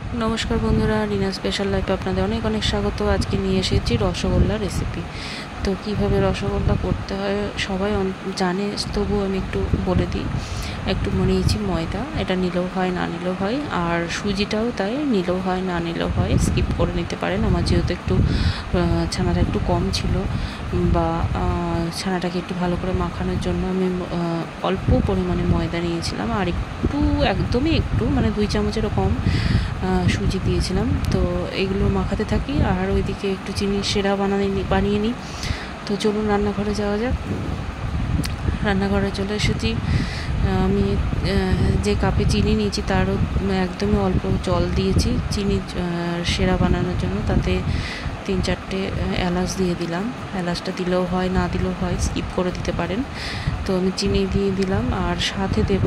নমস্কার বন্ধুরা, রিনা স্পেশাল লাইফে আপনাদের অনেক অনেক স্বাগত। আজকে নিয়ে এসেছি রসগোল্লা রেসিপি। তো কিভাবে রসগোল্লা করতে হয় সবাই জানে, তবুও আমি একটু বলে দিই। একটু নিয়েছি ময়দা, এটা নিলেও হয় না নিলেও হয়, আর সুজিটাও তাই, নিলেও হয় না নিলেও হয়, স্কিপ করে নিতে পারেন। আমার যেহেতু একটু ছানাটা একটু কম ছিল, বা ছানাটাকে একটু ভালো করে মাখানোর জন্য আমি অল্প পরিমাণে ময়দা নিয়েছিলাম, আর একটু একদমই একটু মানে 2 চামচেরও কম সুজি দিয়েছিলাম। তো এগুলো মাখাতে থাকি, আর ওইদিকে একটু চিনির শিরা বানিয়ে নিই। তো চলুন রান্নাঘরে যাওয়া যাক। রান্নাঘরে চলে এসেছি। আমি যে কাপে চিনি নিয়েছি তারও একদমই অল্প জল দিয়েছি চিনি শিরা বানানোর জন্য। তাতে 3-4টে এলাচ দিয়ে দিলাম। এলাচটা দিলেও হয়, না দিলেও হয়, স্কিপ করে দিতে পারেন। তো আমি চিনি দিয়ে দিলাম, আর সাথে দেব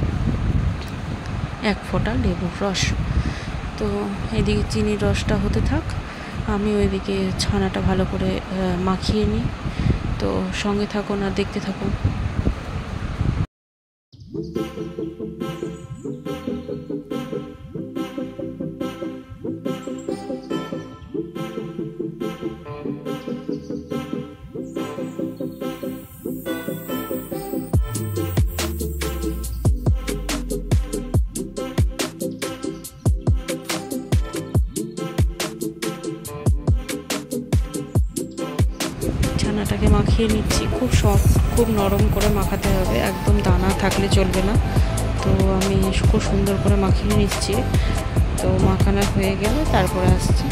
1 ফোঁটা লেবুর রস। তো এদিকে চিনির রসটা হতে থাক, আমি ওইদিকে ছানাটা ভালো করে মাখিয়ে নিই। তো সঙ্গে থাকুন আর দেখতে থাকুন। ছানাটাকে মাখিয়ে নিচ্ছি, খুব সফট, খুব নরম করে মাখাতে হবে, একদম দানা থাকলে চলবে না। তো আমি খুব সুন্দর করে মাখিয়ে নিচ্ছি। তো মাখানো হয়ে গেলে তারপরে আসছি।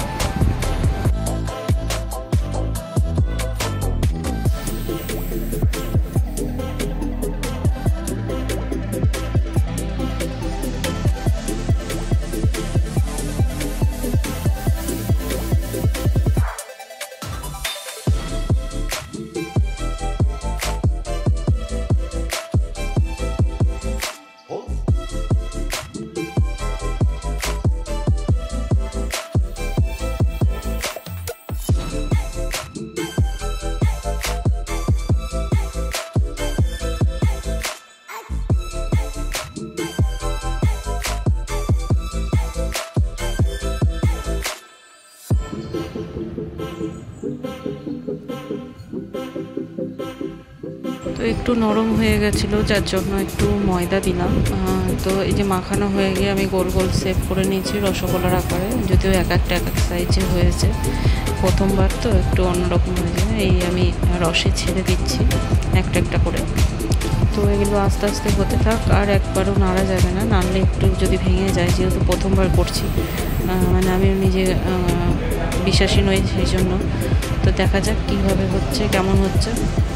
তো একটু নরম হয়ে গেছিলো, যার জন্য একটু ময়দা দিলাম। তো এই যে মাখানো হয়ে গিয়ে আমি গোল গোল শেপ করে নিয়েছি রসগোল্লার আকারে, যদিও এক এক সাইজে হয়েছে। প্রথমবার তো একটু অন্যরকম হয়েছে। এই আমি রসে ছেড়ে দিচ্ছি একটা একটা করে। তো এগুলো আস্তে আস্তে হতে থাক, আর একবারও নাড়া যাবে না, নাড়লে একটু যদি ভেঙে যায়, যেহেতু প্রথমবার করছি, মানে আমি নিজে বিশ্বাসী নই সেই জন্য। তো দেখা যাক কীভাবে হচ্ছে, কেমন হচ্ছে।